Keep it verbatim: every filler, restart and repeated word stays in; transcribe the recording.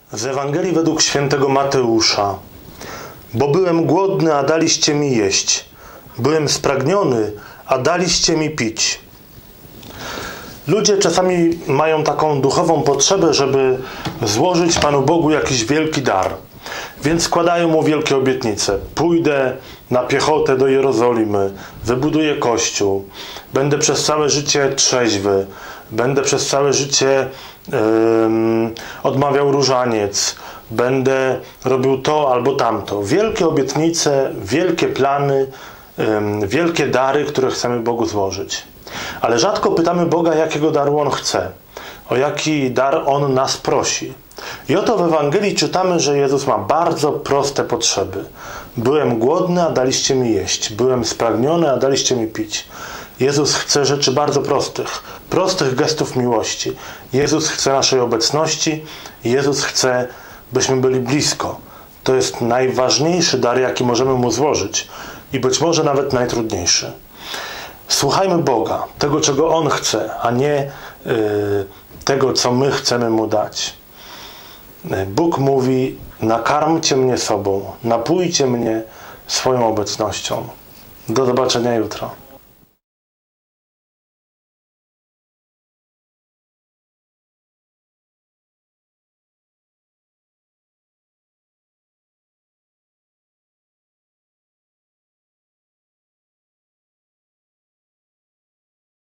Z Ewangelii według świętego Mateusza. Bo byłem głodny, a daliście mi jeść. Byłem spragniony, a daliście mi pić. Ludzie czasami mają taką duchową potrzebę, żeby złożyć Panu Bogu jakiś wielki dar. Więc składają Mu wielkie obietnice. Pójdę na piechotę do Jerozolimy, wybuduję kościół, będę przez całe życie trzeźwy, będę przez całe życie um, odmawiał różaniec, będę robił to albo tamto. Wielkie obietnice, wielkie plany, um, wielkie dary, które chcemy Bogu złożyć. Ale rzadko pytamy Boga, jakiego daru On chce, o jaki dar On nas prosi. I oto w Ewangelii czytamy, że Jezus ma bardzo proste potrzeby. Byłem głodny, a daliście mi jeść. Byłem spragniony, a daliście mi pić. Jezus chce rzeczy bardzo prostych. Prostych gestów miłości. Jezus chce naszej obecności. Jezus chce, byśmy byli blisko. To jest najważniejszy dar, jaki możemy Mu złożyć. I być może nawet najtrudniejszy. Słuchajmy Boga, tego, czego On chce, a nie yy, tego, co my chcemy Mu dać. Bóg mówi: nakarmcie mnie sobą, napójcie mnie swoją obecnością. Do zobaczenia jutro.